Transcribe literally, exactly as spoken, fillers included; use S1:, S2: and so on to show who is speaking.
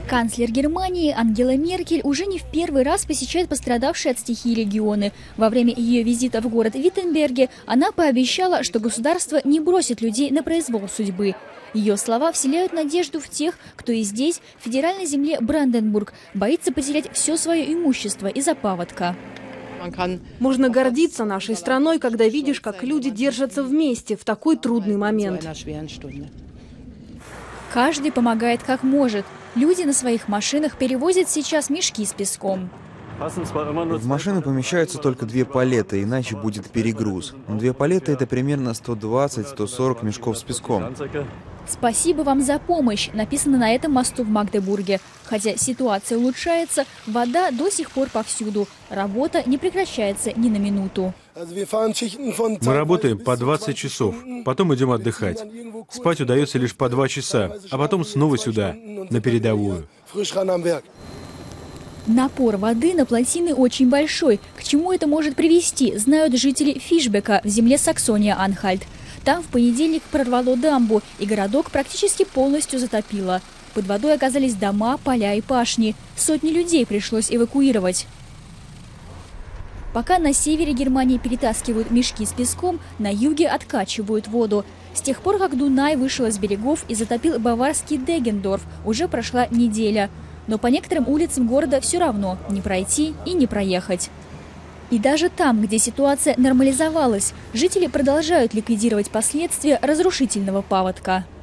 S1: Канцлер Германии Ангела Меркель уже не в первый раз посещает пострадавшие от стихии регионы. Во время ее визита в город Виттенберге она пообещала, что государство не бросит людей на произвол судьбы. Ее слова вселяют надежду в тех, кто и здесь, в федеральной земле Бранденбург, боится потерять все свое имущество из-за паводка.
S2: Можно гордиться нашей страной, когда видишь, как люди держатся вместе в такой трудный момент.
S1: Каждый помогает как может. Люди на своих машинах перевозят сейчас мешки с песком.
S3: В машину помещаются только две палеты, иначе будет перегруз. Две палеты — это примерно сто двадцать — сто сорок мешков с песком.
S1: Спасибо вам за помощь, написано на этом мосту в Магдебурге. Хотя ситуация улучшается, вода до сих пор повсюду. Работа не прекращается ни на минуту.
S4: Мы работаем по двадцать часов, потом идем отдыхать. Спать удается лишь по два часа, а потом снова сюда, на передовую.
S1: Напор воды на плотины очень большой. К чему это может привести, знают жители Фишбека в земле Саксония-Анхальт. Там в понедельник прорвало дамбу, и городок практически полностью затопило. Под водой оказались дома, поля и пашни. Сотни людей пришлось эвакуировать. Пока на севере Германии перетаскивают мешки с песком, на юге откачивают воду. С тех пор, как Дунай вышел из берегов и затопил баварский Деггендорф, уже прошла неделя. Но по некоторым улицам города все равно не пройти и не проехать. И даже там, где ситуация нормализовалась, жители продолжают ликвидировать последствия разрушительного паводка.